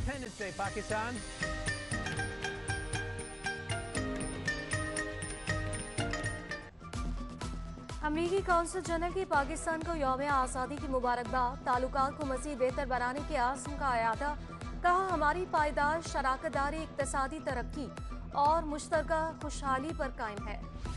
Independence Day, Pakistan. अमरीकी consul general की पाकिस्तान को यौम आज़ादी की मुबारकबाद। ताल्लुकात को मज़ीद बेहतर बनाने के आज़म का अयादा। कहा, हमारी पायदार शराकतदारी इक़्तिसादी तरक्की और मुश्तरका खुशहाली पर कायम है।